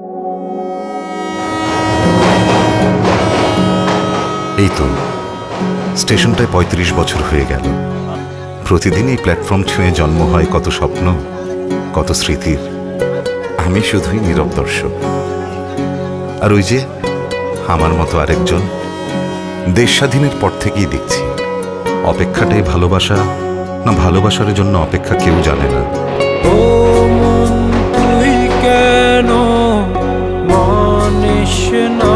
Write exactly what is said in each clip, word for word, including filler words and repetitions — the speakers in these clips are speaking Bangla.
এই তো স্টেশনটায় পঁয়ত্রিশ বছর হয়ে গেল। প্রতিদিন এই প্ল্যাটফর্ম ছুঁয়ে জন্ম হয় কত স্বপ্ন, কত স্মৃতির। আমি শুধুই নীরব দর্শক। আর ওই যে আমার মতো আরেকজন, দেশ স্বাধীনের পর থেকেই দেখছি অপেক্ষাটাই ভালোবাসা না ভালোবাসার জন্য অপেক্ষা কেউ জানে না। ও মন তুই কেন মানিস না,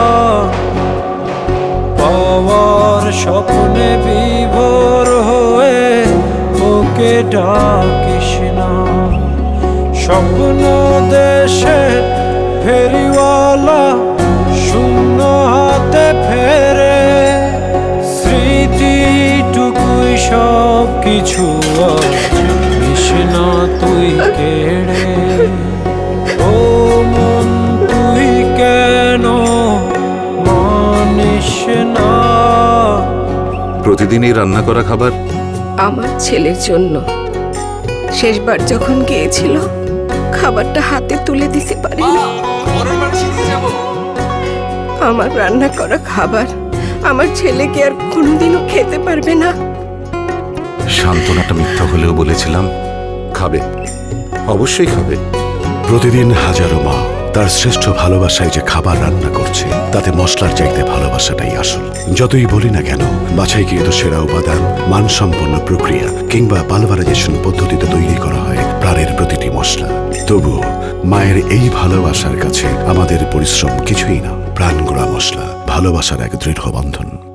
পাওয়ার স্বপ্নে বিভোর হয়ে ওকে ডাকিস না। স্বপ্ন দেশে ফেরিওয়ালা শূন্য হাতে ফেরে, স্মৃতিটুকুই সব কিছু নিস না তুই কেড়ে। ও মন তুই কেন মানিস না। প্রতিদিনই রান্না করা খাবার আমার ছেলের জন্য শেষবার যখন গিয়েছিল খাবারটা হাতে তুলে দিতে পারিনি। আমার রান্না করা খাবার আমার ছেলেকে আর কোনোদিনও খেতে পারবে না। সান্ত্বনাটা মিথ্যা হলেও বলেছিলাম খাবে, অবশ্যই খাবে। প্রতিদিন হাজারো মা তার শ্রেষ্ঠ ভালোবাসায় যে খাবার রান্না করছে, তাতে মশলার চাইতে ভালোবাসাটাই আসল। যতই বলি না কেন, বাছাইকৃত সেরা উপাদান, মানসম্পন্ন প্রক্রিয়া কিংবা পালভারাইজেশন পদ্ধতিতে তৈরি করা হয় প্রাণের প্রতিটি মশলা, তবুও মায়ের এই ভালোবাসার কাছে আমাদের পরিশ্রম কিছুই না। প্রাণগুড়া মশলা, ভালোবাসার এক দৃঢ় বন্ধন।